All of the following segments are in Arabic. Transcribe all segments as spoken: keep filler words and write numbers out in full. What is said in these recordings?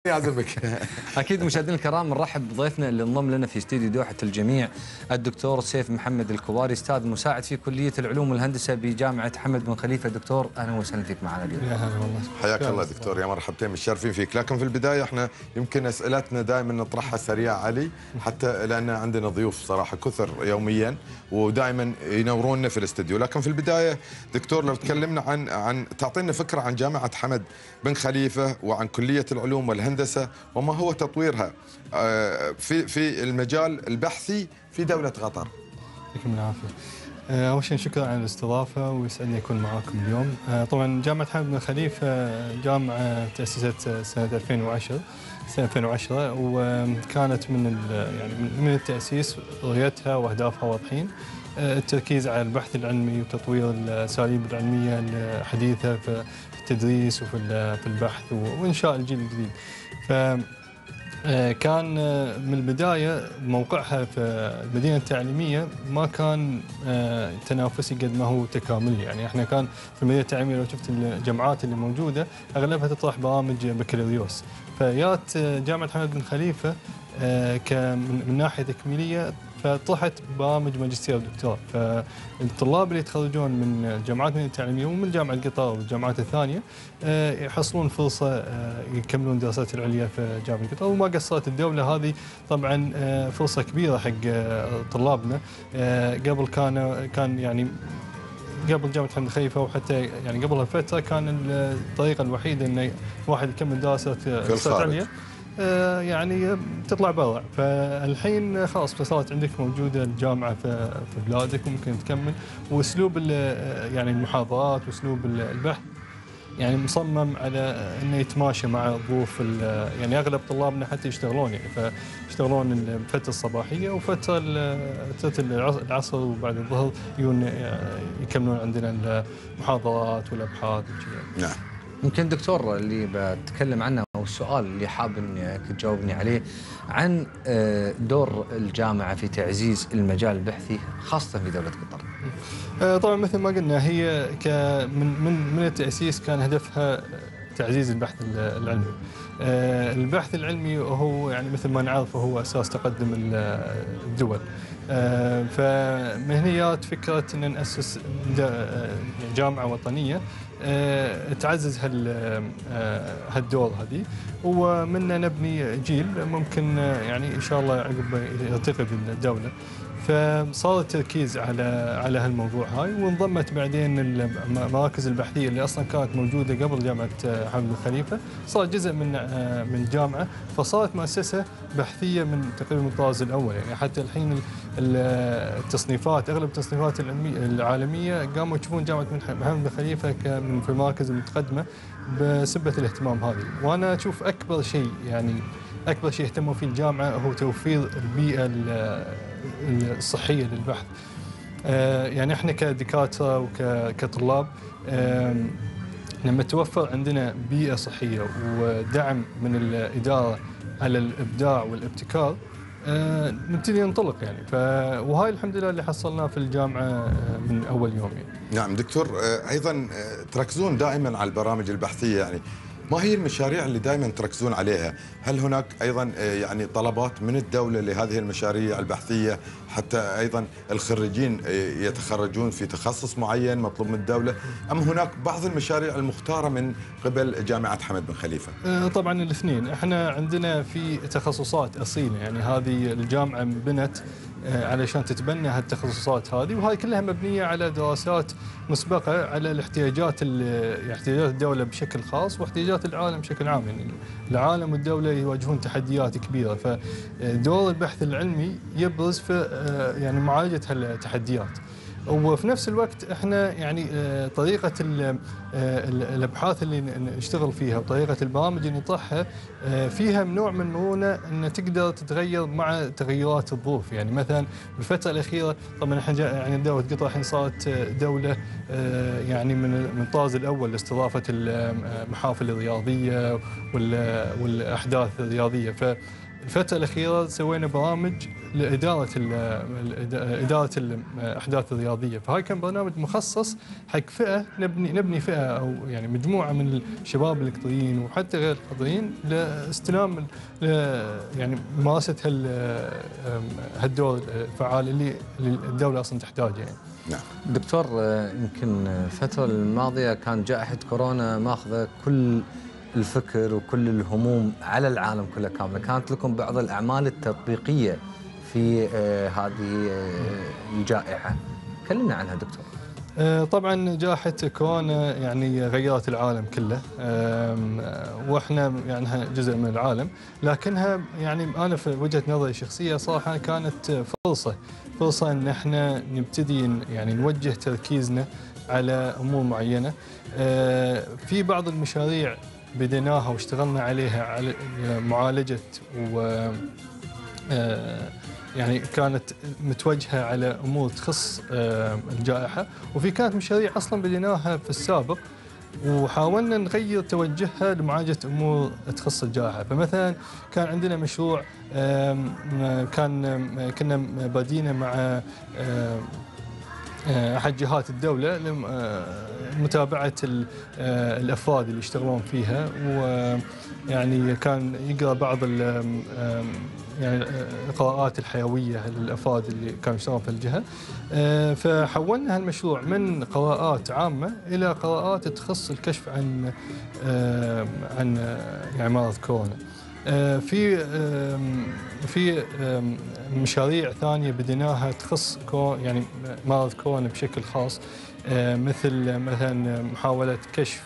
يعزمك. اكيد مشاهدينا الكرام نرحب بضيفنا اللي انضم لنا في استديو دوحه الجميع الدكتور سيف محمد الكواري، استاذ مساعد في كليه العلوم والهندسه بجامعه حمد بن خليفه. دكتور اهلا وسهلا فيك معنا اليوم. يا هلا والله. حياك الله دكتور، يا مرحبتين، متشرفين فيك. لكن في البدايه احنا يمكن اسئلتنا دائما نطرحها سريعه علي، حتى لان عندنا ضيوف صراحه كثر يوميا ودائما ينوروننا في الاستديو. لكن في البدايه دكتور لو تكلمنا عن عن تعطينا فكره عن جامعه حمد بن خليفه وعن كليه العلوم والهندسه وما هو تطويرها في في المجال البحثي في دوله قطر. يعطيكم العافيه. اول شيء شكرا على الاستضافه ويسعدني اكون معاكم اليوم. طبعا جامعه حمد بن خليفه جامعه تاسست سنه ألفين وعشرة سنه ألفين وعشرة وكانت من يعني من التاسيس رؤيتها واهدافها واضحين. التركيز على البحث العلمي وتطوير الاساليب العلميه الحديثه في التدريس وفي في البحث وانشاء الجيل الجديد. ف كان من البداية موقعها في المدينة التعليمية ما كان تنافسي قد ما هو تكاملي. يعني احنا كان في المدينة التعليمية لو شفت الجامعات اللي موجودة أغلبها تطرح برامج بكالوريوس، فيات جامعة حمد بن خليفة من ناحية تكميلية فطرحت برامج ماجستير ودكتوراه. فالطلاب اللي يتخرجون من الجامعات التعليميه ومن جامعه قطر والجامعات الثانيه يحصلون فرصه يكملون دراسات العليا في جامعه قطر، وما قصرت الدوله هذه طبعا فرصه كبيره حق طلابنا. قبل كان كان يعني قبل جامعه حمد خليفه وحتى يعني قبل هالفتره كان الطريقه الوحيده انه واحد يكمل دراسات عليا يعني تطلع برا. فالحين خلاص صارت عندك موجوده الجامعه في بلادك وممكن تكمل، واسلوب يعني المحاضرات واسلوب البحث يعني مصمم على انه يتماشى مع ظروف يعني اغلب طلابنا حتى يشتغلون يعني فيشتغلون الفتره الصباحيه وفتره العصر وبعد الظهر يجون يكملون عندنا المحاضرات والابحاث وكذا. نعم. يمكن دكتور اللي بتكلم عنه والسؤال اللي حاب انك تجاوبني عليه عن دور الجامعه في تعزيز المجال البحثي خاصه في دوله قطر. طبعا مثل ما قلنا هي من من من التاسيس كان هدفها تعزيز البحث العلمي. البحث العلمي هو يعني مثل ما نعرف هو اساس تقدم الدول. فمن هنا فكره ان ناسس جامعه وطنيه تعزز هالدور هذه، ومنها نبني جيل ممكن يعني ان شاء الله عقب يرتقي بالدوله. فصار التركيز على على هالموضوع هاي، وانضمت بعدين المراكز البحثيه اللي اصلا كانت موجوده قبل جامعه حمد بن خليفه، صار جزء من من الجامعه، فصارت مؤسسه بحثيه من تقريبا الطراز الاول. يعني حتى الحين التصنيفات اغلب التصنيفات العالميه قاموا يشوفون جامعه حمد بن خليفه من في المراكز المتقدمه بسبه الاهتمام هذه. وانا اشوف اكبر شيء يعني اكبر شيء اهتموا فيه الجامعه هو توفير البيئه الصحيه للبحث. يعني احنا كدكاتره وكطلاب لما توفر عندنا بيئه صحيه ودعم من الاداره على الابداع والابتكار نبتدي ننطلق يعني. ف وهاي الحمد لله اللي حصلناه في الجامعه من اول يوم يعني. نعم دكتور، ايضا تركزون دائما على البرامج البحثيه، يعني ما هي المشاريع اللي دائما تركزون عليها؟ هل هناك ايضا يعني طلبات من الدوله لهذه المشاريع البحثيه حتى ايضا الخريجين يتخرجون في تخصص معين مطلوب من الدوله، ام هناك بعض المشاريع المختاره من قبل جامعه حمد بن خليفه؟ طبعا الاثنين. احنا عندنا في تخصصات اصيله، يعني هذه الجامعه بنت علشان تتبنى هالتخصصات هذه، وهذه كلها مبنيه على دراسات مسبقه على الاحتياجات احتياجات الدوله بشكل خاص واحتياجات العالم بشكل عام. يعني العالم والدوله يواجهون تحديات كبيره، فدور البحث العلمي يبرز في يعني معالجه هالتحديات. وفي نفس الوقت احنا يعني طريقه الابحاث اللي نشتغل فيها وطريقه البرامج اللي نطرحها فيها نوع من المرونه ان تقدر تتغير مع تغيرات الظروف. يعني مثلا بالفتره الاخيره طبعا احنا يعني دوله قطر الحين صارت دوله يعني من من الطراز الاول لاستضافه المحافل الرياضيه والاحداث الرياضيه. ف الفترة الأخيرة سوينا برامج لإدارة ال إدارة الأحداث الرياضية، فهاي كان برنامج مخصص حق فئة نبني نبني فئة أو يعني مجموعة من الشباب القطريين وحتى غير القطريين لاستلام يعني ممارسة هالدور الفعال اللي الدولة أصلا تحتاجه يعني. نعم. دكتور، يمكن الفترة الماضية كان جائحة كورونا ماخذة كل الفكر وكل الهموم على العالم كله كامله، كانت لكم بعض الأعمال التطبيقية في هذه الجائحة، كلمنا عنها دكتور. طبعا جائحة كورونا يعني غيرت العالم كله، واحنا يعني جزء من العالم، لكنها يعني انا في وجهة نظري الشخصية صراحة كانت فرصة فرصة ان احنا نبتدي يعني نوجه تركيزنا على امور معينة. في بعض المشاريع بديناها واشتغلنا عليها على معالجة و يعني كانت متوجهة على أمور تخص الجائحة، وفي كانت مشاريع أصلاً بديناها في السابق وحاولنا نغير توجهها لمعالجة أمور تخص الجائحة. فمثلاً كان عندنا مشروع كان كنا بادينا مع أحد جهات الدولة لمتابعة الأفراد اللي يشتغلون فيها، ويعني كان يقرأ بعض يعني القراءات الحيوية للأفراد اللي كانوا يشتغلون في الجهة. فحولنا هالمشروع من قراءات عامة إلى قراءات تخص الكشف عن عن يعني مرض كورونا. في في مشاريع ثانية بديناها تخص يعني مرض كورونا بشكل خاص، مثل مثلا محاولة كشف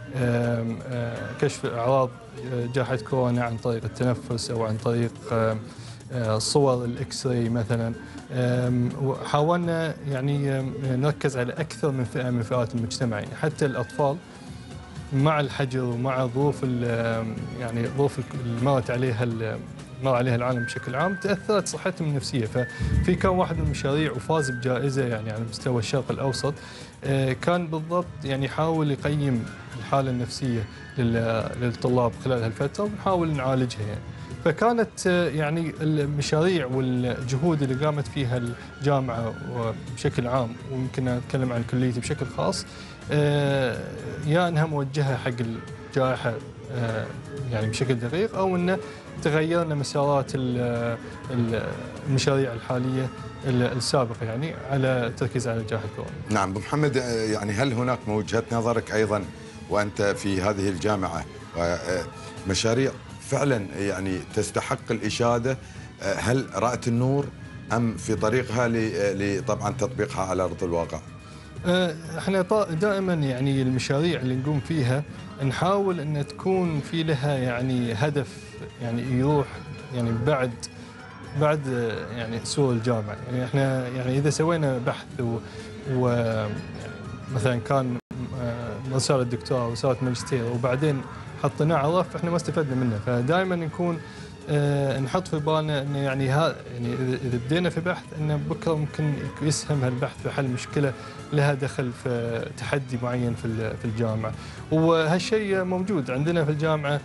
كشف أعراض جائحة كورونا عن طريق التنفس أو عن طريق صور الإكس راي مثلا. وحاولنا يعني نركز على أكثر من فئة من فئات المجتمع، يعني حتى الأطفال مع الحجر ومع ظروف يعني ظروف اللي مرت عليها مر عليها العالم بشكل عام تأثرت صحتهم النفسية. ففي كان واحد من المشاريع وفاز بجائزة يعني على مستوى الشرق الأوسط، كان بالضبط يعني يحاول يقيم الحالة النفسية للطلاب خلال هالفترة ونحاول نعالجها يعني. فكانت يعني المشاريع والجهود اللي قامت فيها الجامعة بشكل عام، ويمكن أتكلم عن كليتي بشكل خاص، يا أنها موجهة حق الجائحة يعني بشكل دقيق، أو أنه تغيرنا مسارات المشاريع الحالية السابقة يعني على التركيز على جائحة كورونا. نعم أبو محمد، يعني هل هناك من وجهة نظرك أيضا وأنت في هذه الجامعة مشاريع فعلا يعني تستحق الإشادة، هل رأت النور أم في طريقها لطبعا تطبيقها على أرض الواقع؟ احنا دائما يعني المشاريع اللي نقوم فيها نحاول ان تكون في لها يعني هدف يعني يروح يعني بعد بعد يعني سور الجامعه. يعني احنا يعني اذا سوينا بحث و, و مثلا كان رساله دكتوراه ورساله ماجستير وبعدين حطيناه على الرف، احنا ما استفدنا منه. فدائما نكون أه نحط في بالنا انه يعني ها يعني اذا بدينا في بحث انه بكره ممكن يسهم هالبحث في حل مشكله لها دخل في تحدي معين في في الجامعه. وهالشيء موجود عندنا في الجامعه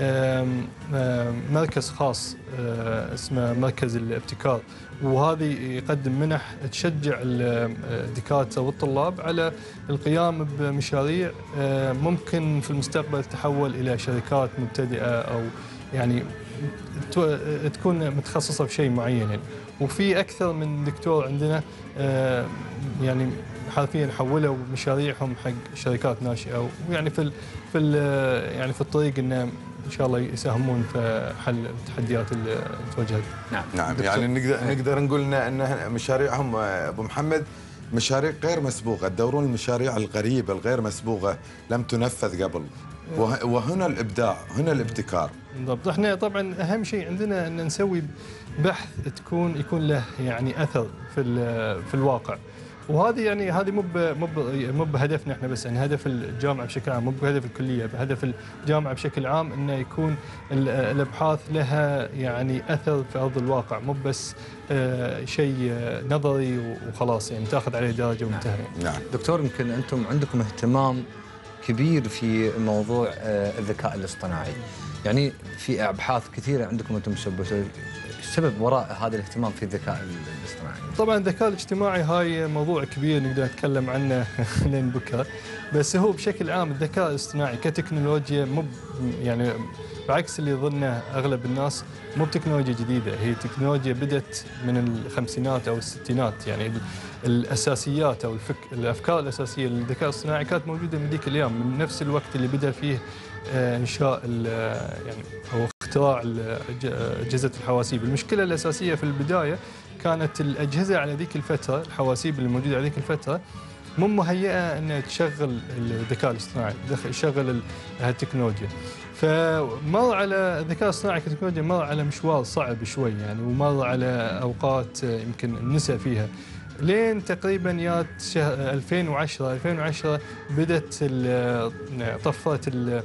مركز خاص اسمه مركز الابتكار، وهذه يقدم منح تشجع الدكاتره والطلاب على القيام بمشاريع ممكن في المستقبل تتحول الى شركات مبتدئه او يعني تكون متخصصه في شيء معين يعني. وفي اكثر من دكتور عندنا يعني حرفيا حولوا مشاريعهم حق شركات ناشئه، ويعني في في يعني في الطريق انه ان شاء الله يساهمون في حل التحديات اللي تواجهت. نعم نعم يعني نقدر نقدر نقول ان مشاريعهم ابو محمد مشاريع غير مسبوقه، تدورون المشاريع الغريبه الغير مسبوقه لم تنفذ قبل، وهنا الابداع هنا الابتكار. بالضبط. احنا طبعا اهم شيء عندنا ان نسوي بحث تكون يكون له يعني اثر في في الواقع، وهذه يعني هذه مو مو مو بهدفنا احنا بس، يعني هدف الجامعه بشكل عام، مو بهدف الكليه، بهدف الجامعه بشكل عام انه يكون الابحاث لها يعني اثر في ارض الواقع، مو بس شيء نظري وخلاص يعني تاخذ عليه درجه وانتهى. نعم. دكتور، يمكن انتم عندكم اهتمام كبير في موضوع الذكاء الاصطناعي. يعني في ابحاث كثيره عندكم انتم مسببتوا، السبب وراء هذا الاهتمام في الذكاء الاصطناعي؟ طبعا الذكاء الاجتماعي هاي موضوع كبير نقدر نتكلم عنه لين بكره، بس هو بشكل عام الذكاء الاصطناعي كتكنولوجيا مو يعني بعكس اللي يظنه اغلب الناس، مو بتكنولوجيا جديده، هي تكنولوجيا بدت من الخمسينات او الستينات. يعني الاساسيات او الفك الافكار الاساسيه للذكاء الاصطناعي كانت موجوده من ذيك الايام، من نفس الوقت اللي بدا فيه انشاء يعني او اختراع اجهزه الحواسيب. المشكله الاساسيه في البدايه كانت الاجهزه على ذيك الفتره، الحواسيب اللي موجوده على ذيك الفتره مو مهيئه انها تشغل الذكاء الاصطناعي، تشغل هالتكنولوجيا. فمر على الذكاء الاصطناعي كتكنولوجيا مر على مشوار صعب شوي يعني، ومر على اوقات يمكن نسى فيها، لين تقريبا يا ألفين وعشرة ألفين وعشرة بدت طفره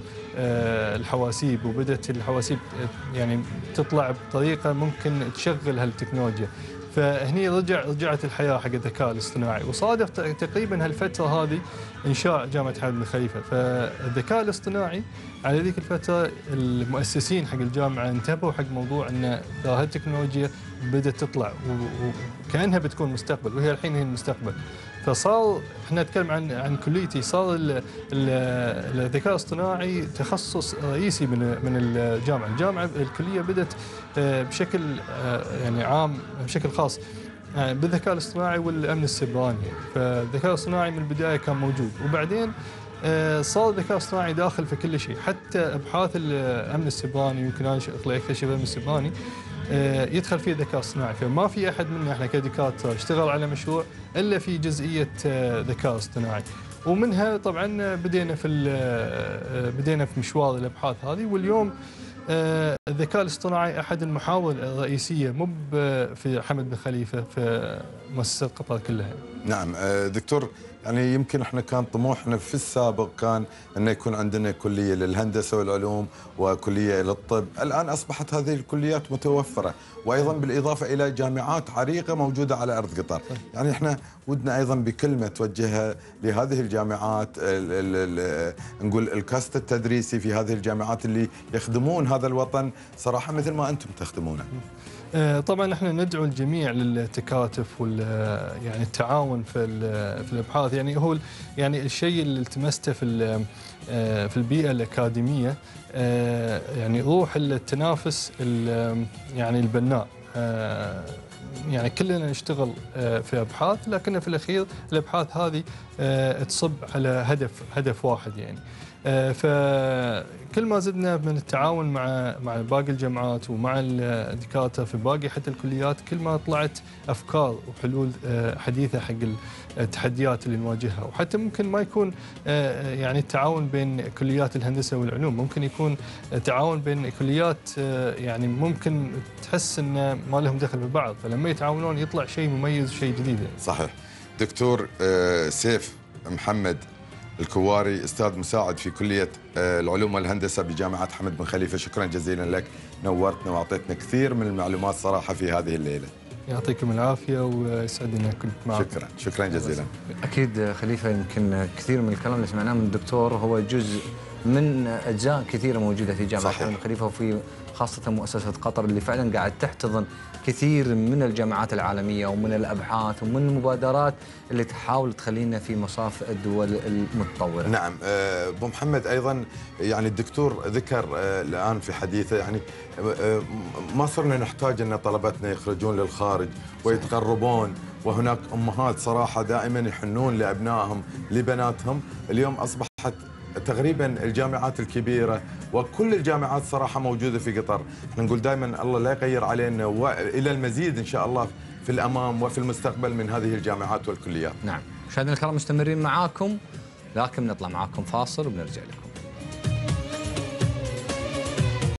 الحواسيب، وبدت الحواسيب يعني تطلع بطريقه ممكن تشغل هالتكنولوجيا. فهني رجع رجعت الحياه حق الذكاء الاصطناعي، وصادف تقريبا هالفتره هذه انشاء جامعه حمد بن خليفه. فالذكاء الاصطناعي على ذيك الفتره المؤسسين حق الجامعه انتبهوا حق موضوع ان هالتكنولوجيا بدات تطلع وكانها بتكون مستقبل، وهي الحين هي المستقبل. فصار احنا نتكلم عن عن كليتي، صار الذكاء الاصطناعي تخصص رئيسي من من الجامعه، الجامعه الكليه بدات بشكل يعني عام بشكل خاص بالذكاء الاصطناعي والامن السيبراني. فالذكاء الاصطناعي من البدايه كان موجود، وبعدين صار الذكاء الاصطناعي داخل في كل شيء، حتى ابحاث الامن السيبراني يمكن انا اكتشف الامن السيبراني يدخل فيه الذكاء الاصطناعي. فما في احد منا احنا كدكاتره اشتغل على مشروع الا في جزئيه ذكاء اصطناعي، ومنها طبعا بدينا في بدينا في مشوار الابحاث هذه. واليوم الذكاء الاصطناعي احد المحاور الرئيسيه مو في حمد بن خليفه، في مؤسسات قطر كلها. نعم دكتور، يعني يمكن احنا كان طموحنا في السابق كان انه يكون عندنا كليه للهندسه والعلوم وكليه للطب، الان اصبحت هذه الكليات متوفره، وايضا بالاضافه الى جامعات عريقه موجوده على ارض قطر. يعني احنا ودنا ايضا بكلمه توجهها لهذه الجامعات، ال ال نقول الكاست التدريسي في هذه الجامعات اللي يخدمون هذا الوطن صراحه مثل ما انتم تخدمونه. طبعا احنا ندعو الجميع للتكاتف وال يعني التعاون في في الابحاث. يعني هو يعني الشيء اللي التمسته في في البيئه الاكاديميه يعني روح التنافس يعني البناء. يعني كلنا نشتغل في ابحاث، لكن في الاخير الابحاث هذه تصب على هدف هدف واحد يعني. فكل ما زدنا من التعاون مع مع باقي الجامعات ومع الدكاتره في باقي حتى الكليات، كل ما طلعت افكار وحلول حديثه حق التحديات اللي نواجهها. وحتى ممكن ما يكون يعني التعاون بين كليات الهندسه والعلوم، ممكن يكون تعاون بين كليات يعني ممكن تحس ان ما لهم دخل ببعض، فلما يتعاونون يطلع شيء مميز وشيء جديد. صحيح. دكتور سيف محمد الكواري، استاذ مساعد في كليه العلوم والهندسه بجامعه حمد بن خليفه، شكرا جزيلا لك، نورتنا واعطيتنا كثير من المعلومات صراحه في هذه الليله. يعطيكم العافيه ويسعدني ان كنت معكم. شكرا شكرا جزيلا. اكيد خليفه، يمكن كثير من الكلام اللي سمعناه من الدكتور هو جزء من اجزاء كثيره موجوده في جامعه حمد بن خليفه، وفي خاصه مؤسسه قطر اللي فعلا قاعد تحتضن كثير من الجامعات العالميه ومن الابحاث ومن المبادرات اللي تحاول تخلينا في مصاف الدول المتطوره. نعم ابو محمد، ايضا يعني الدكتور ذكر الان في حديثه يعني ما صرنا نحتاج ان طلبتنا يخرجون للخارج ويتغربون، وهناك امهات صراحه دائما يحنون لابنائهم لبناتهم. اليوم اصبحت تقريبا الجامعات الكبيره وكل الجامعات صراحه موجوده في قطر. احنا نقول دائما الله لا يغير علينا، والى المزيد ان شاء الله في الامام وفي المستقبل من هذه الجامعات والكليات. نعم، مشاهدينا الكرام مستمرين معاكم، لكن نطلع معاكم فاصل وبنرجع لكم.